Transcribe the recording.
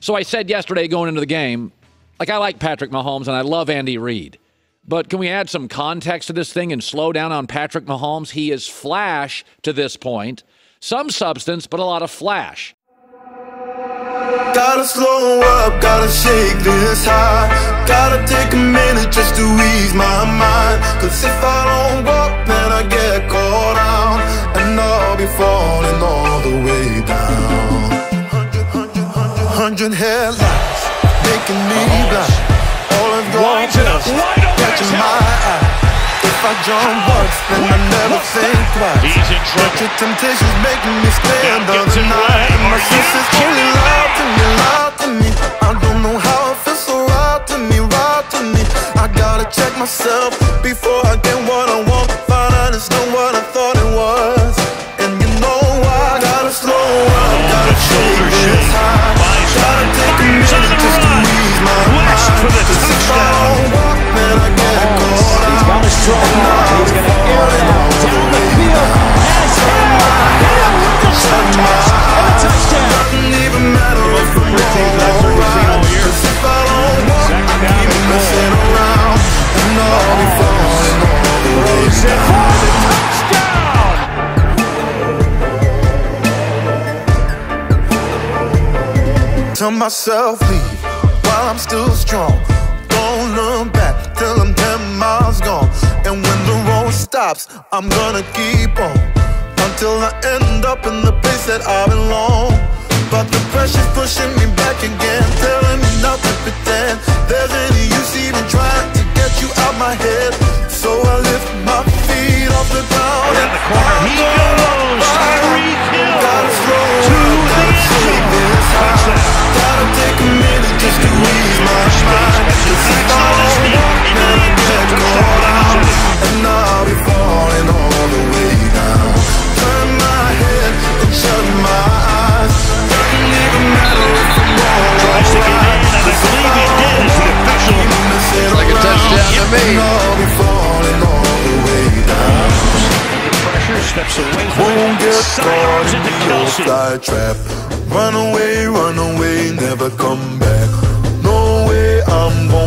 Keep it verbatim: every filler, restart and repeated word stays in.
So I said yesterday going into the game, like I like Patrick Mahomes and I love Andy Reid. But can we add some context to this thing and slow down on Patrick Mahomes? He is flash to this point. Some substance, but a lot of flash. Gotta slow up, gotta shake this high. Gotta take a minute just to ease my mind. Cause if I don't walk, then I get caught out, and I'll be falling all the way down. Hundred, hundred, hundred, hundred headlights making me blind. All of your best catching my eye. If I jump once, then I never think twice. He's in trouble. But your temptation's making me stand the night. My senses only loud to me, loud to me. I don't know how it feels so right to me, right to me. I gotta check myself before I get what I want. Find out it's not what I thought it was. And you know I gotta slow up, gotta shake this high. Gotta take a minute just to ease my mind. Cause if I don't walk, then I get caught out. Got a strong arm. He's going to air it out down the field. And it's hit. With the shot catch and a touchdown. Doesn't even matter if I'm wrong or right. Cause if I don't walk, I keep messing around, and I'll be falling all the way down. Tell myself leave while I'm still strong. Don't look back till I'm ten miles gone. And when the road stops, I'm gonna keep on until I end up in the place that I belong. But the pressure's pushing me back again, telling me not to pretend there's any use even trying to get you out my head. So I lift my feet off the ground in the corner. He goes. Tyreek Hill gotta slow to up, the gotta end shake zone. this high. Gotta take a minute just to ease my mind. Cause if I don't walk, then I get caught out, and I'll be falling all the way down. Turn my head and shut my eyes. Doesn't even matter if I'm wrong or right. Cause if I don't walk, I keep messing Like a touchdown to me. and I'll be falling all the way down. Pressure steps away from Won't it. get caught Sidearms in into the old Kelsey. fly trap. Run away, run away, never come back. No way I'm going